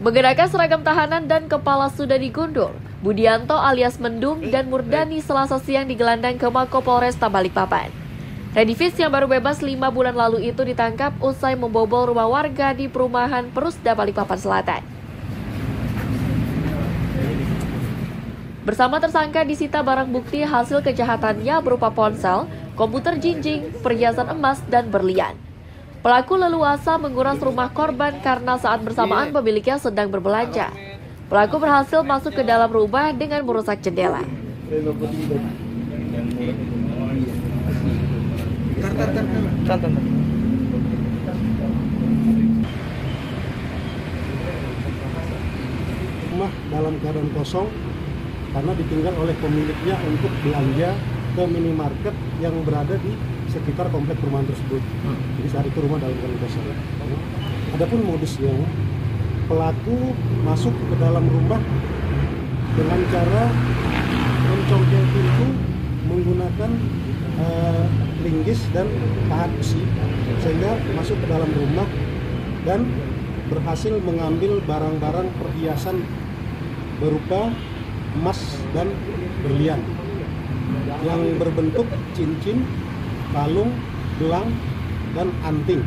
Mengenakan seragam tahanan dan kepala sudah digundul, Budianto alias Mendung dan Murdani Selasa siang digelandang ke Mako Polresta Balikpapan. Redivis yang baru bebas 5 bulan lalu itu ditangkap usai membobol rumah warga di perumahan Perusda Balikpapan Selatan. Bersama tersangka disita barang bukti hasil kejahatannya berupa ponsel, komputer jinjing, perhiasan emas, dan berlian. Pelaku leluasa menguras rumah korban karena saat bersamaan pemiliknya sedang berbelanja. Pelaku berhasil masuk ke dalam rumah dengan merusak jendela. Rumah dalam keadaan kosong karena ditinggal oleh pemiliknya untuk belanja ke minimarket yang berada di sekitar komplek perumahan tersebut. Jadi saat itu rumah dalam keadaan kosong. Adapun modusnya, pelaku masuk ke dalam rumah dengan cara mencongkel pintu menggunakan linggis dan pahat besi sehingga masuk ke dalam rumah dan berhasil mengambil barang-barang perhiasan berupa emas dan berlian yang berbentuk cincin, kalung, gelang, dan anting.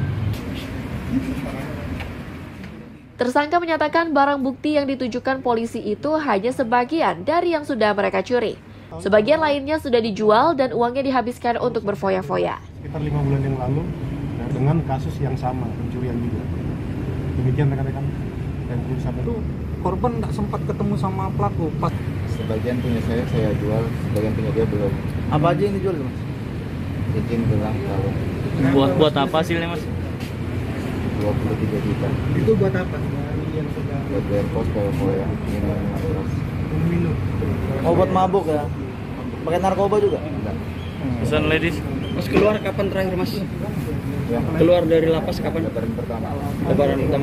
Tersangka menyatakan barang bukti yang ditujukan polisi itu hanya sebagian dari yang sudah mereka curi. Sebagian lainnya sudah dijual dan uangnya dihabiskan untuk berfoya-foya. Sekitar 5 bulan yang lalu dengan kasus yang sama, pencurian juga. Demikian rekan-rekan yang perlu disampaikan. Korban tidak sempat ketemu sama pelaku. Sebagian punya saya jual, sebagian punya dia belum. Apa aja yang dijual, Mas? Cincin, gelang, kalung. Buat apa hasilnya, Mas? 23 juta. Itu buat apa? Buat bayar kos, foya-foya, Minum. Oh, buat mabuk ya? Pakai narkoba juga? Enggak. Pesan ladies. Mas keluar kapan terakhir, Mas? Ya. Keluar dari lapas kapan? Lebaran pertama. Lebaran pertama.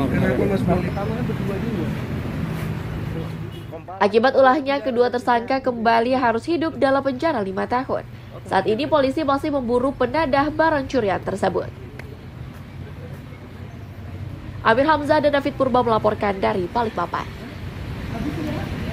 Akibat ulahnya, kedua tersangka kembali harus hidup dalam penjara 5 tahun. Saat ini polisi masih memburu penadah barang curian tersebut. Amir Hamzah dan David Purba melaporkan dari Balikpapan.